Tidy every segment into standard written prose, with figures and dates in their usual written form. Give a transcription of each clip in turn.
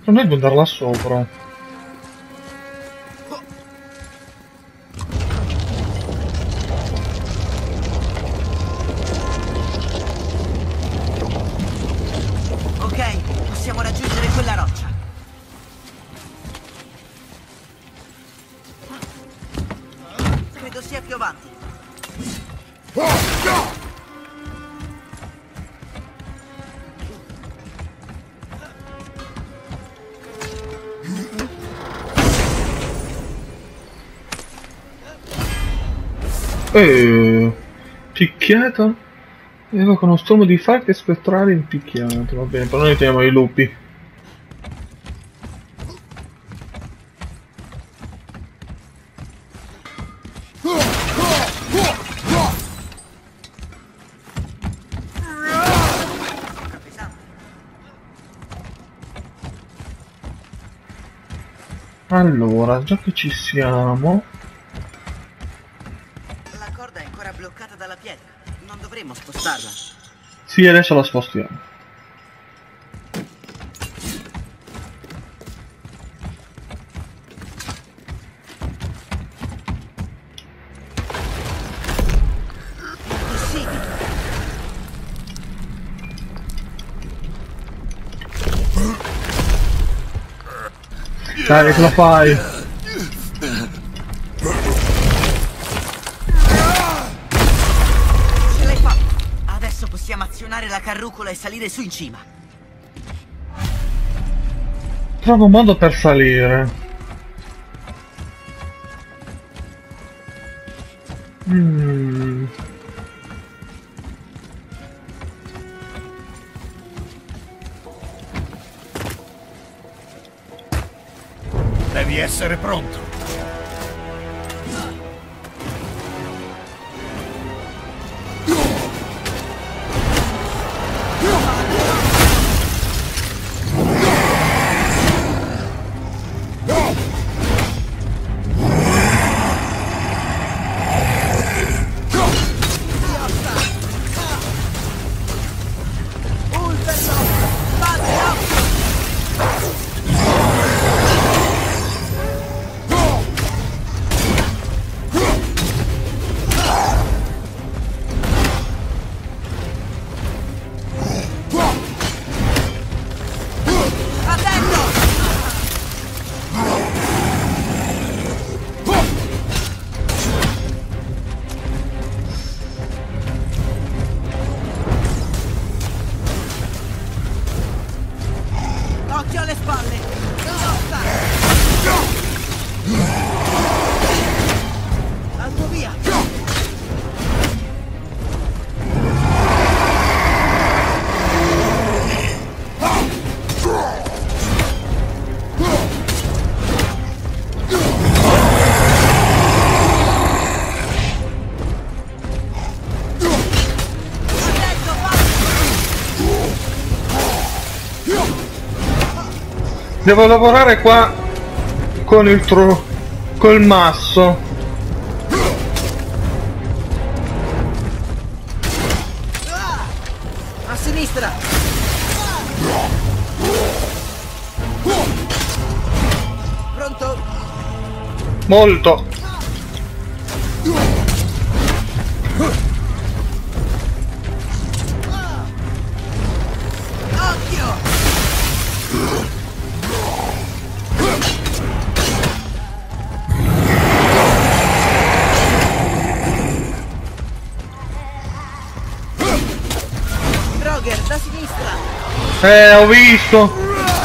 Non devo andare là sopra. Ok, possiamo raggiungere quella roccia. Credo sia più avanti. Picchiata? Evoca uno stormo di falchi spettrali in picchiata. Va bene, però noi teniamo i lupi. Allora, già che ci siamo... La corda è ancora bloccata dalla pietra. Non dovremmo spostarla. Sì, adesso la spostiamo. Sì. Dai, che la fai? Ce l'hai fatta. Adesso possiamo azionare la carrucola e salire su in cima. Trovo un modo per salire. Devi essere pronto. Occhio alle spalle! Al tuo via! Devo lavorare qua con il col masso. A sinistra! Pronto? Molto. Occhio! Roger, da sinistra! Ho visto.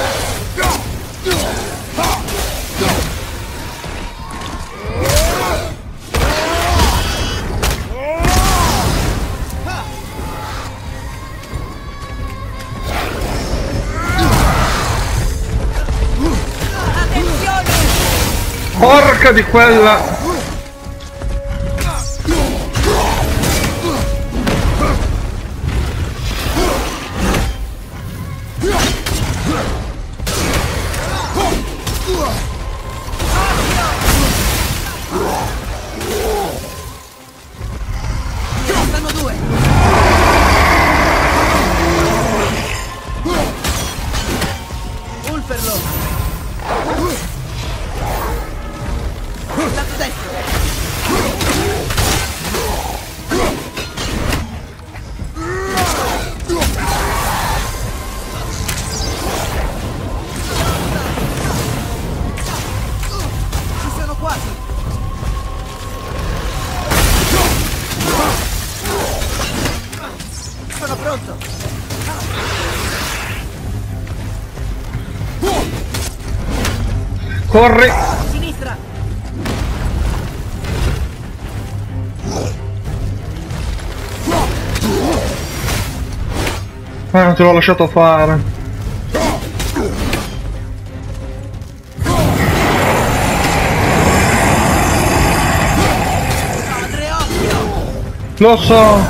Attenzione! Porca di quella. Restano due! Ulferlo! Pronto? Corri! Sinistra! Non te l'ho lasciato fare. Padre occhio! Lo so!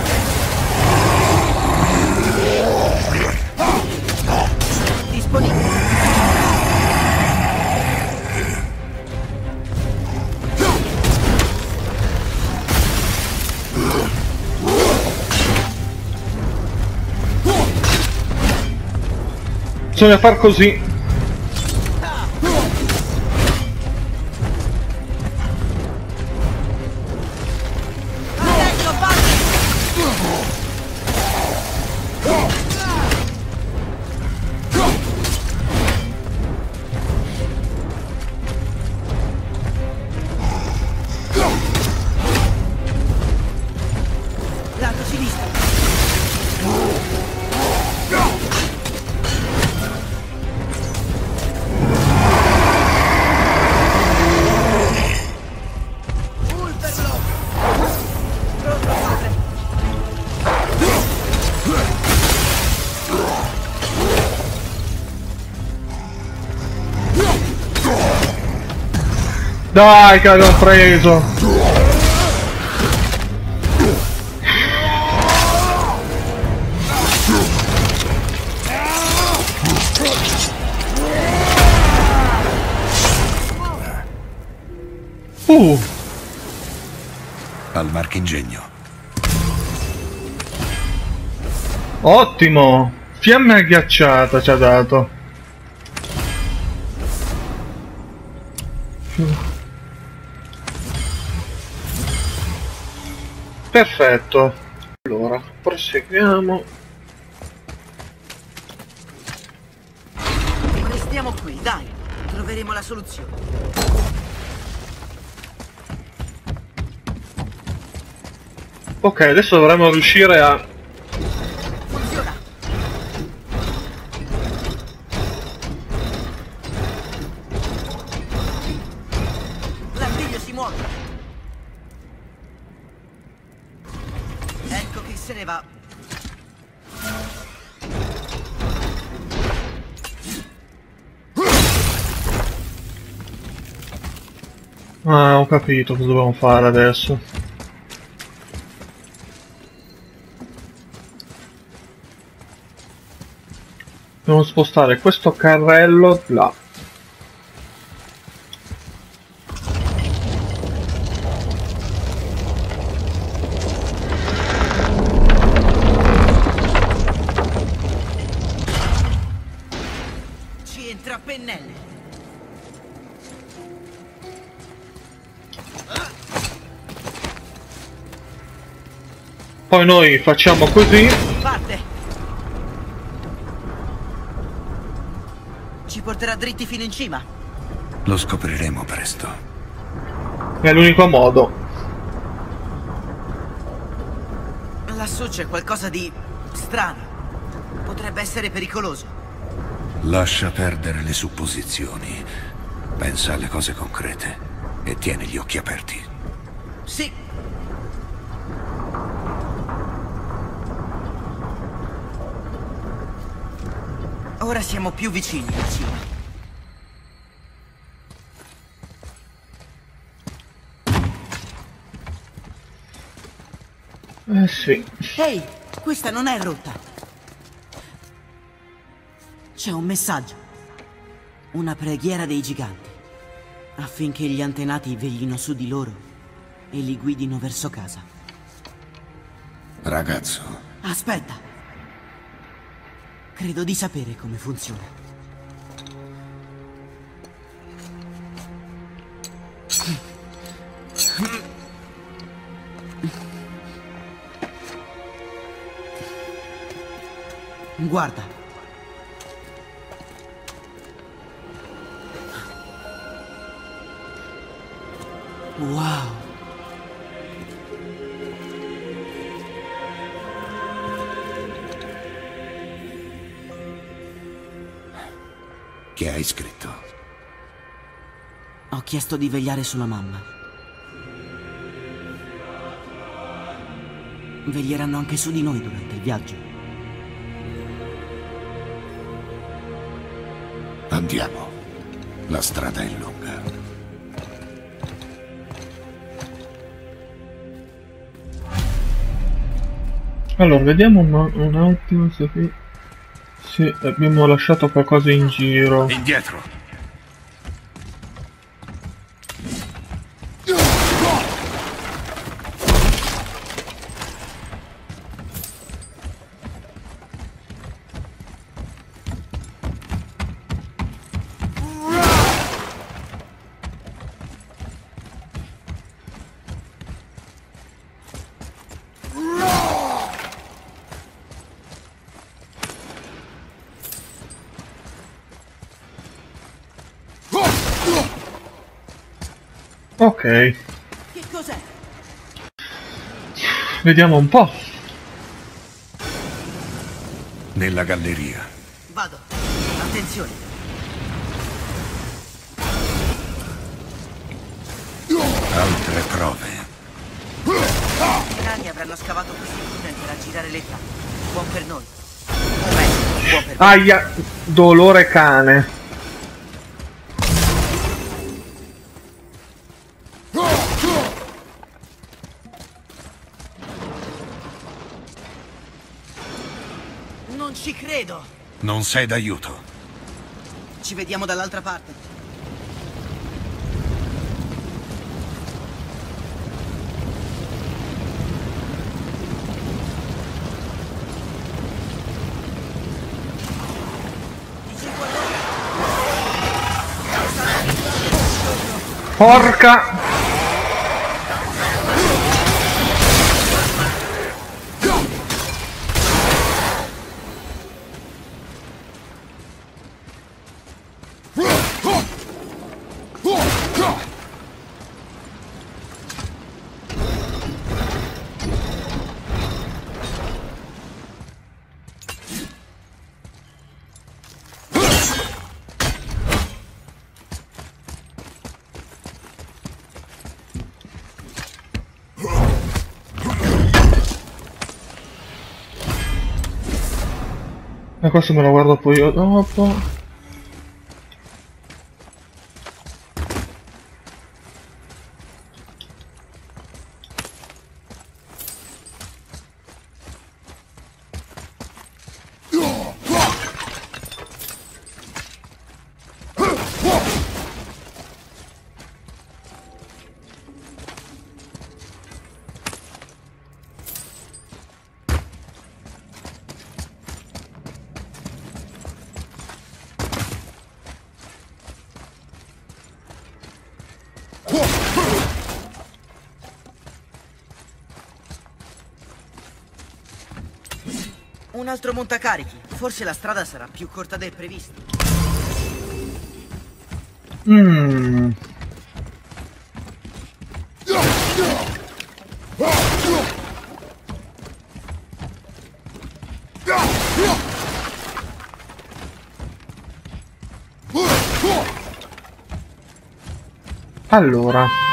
Disponibile. Bisogna far così. Adesso, padre! Lato sinistro. Ulterlo! Pronto, padre? Dai, che l'ho preso! Al marchingegno. Ottimo! Fiamme agghiacciata ci ha dato. Perfetto. Allora, proseguiamo. Restiamo qui, dai. Troveremo la soluzione. Ok, adesso dovremmo riuscire a... Funziona. L'artiglio si muove. Ecco che se ne va. Ah, ho capito cosa dobbiamo fare adesso. Dobbiamo spostare questo carrello là. Ci entra a pennelle. Poi noi facciamo così. Parte. Ci porterà dritti fino in cima. Lo scopriremo presto. È l'unico modo. Lassù c'è qualcosa di strano. Potrebbe essere pericoloso. Lascia perdere le supposizioni. Pensa alle cose concrete e tieni gli occhi aperti. Sì. Ora siamo più vicini al cima. Sì. Ehi, questa non è rotta. C'è un messaggio. Una preghiera dei giganti. Affinché gli antenati veglino su di loro e li guidino verso casa. Ragazzo, Aspetta. Credo di sapere come funziona. Guarda. Wow. Che hai scritto? Ho chiesto di vegliare sulla mamma. Veglieranno anche su di noi durante il viaggio. Andiamo. La strada è lunga. Allora, vediamo un attimo se abbiamo lasciato qualcosa in giro. Indietro. Ok, Che cos'è? vediamo un po'. Nella galleria. Vado. Attenzione. Altre prove. I nani avranno scavato questi tunnel per aggirare le trappe. Buon per noi. O meglio, buon per me. Aia, dolore cane. Non ci credo. Non sei d'aiuto. Ci vediamo dall'altra parte. Porca! E questo me lo guardo poi io dopo. Un altro montacarichi. Forse la strada sarà più corta del previsto. Allora,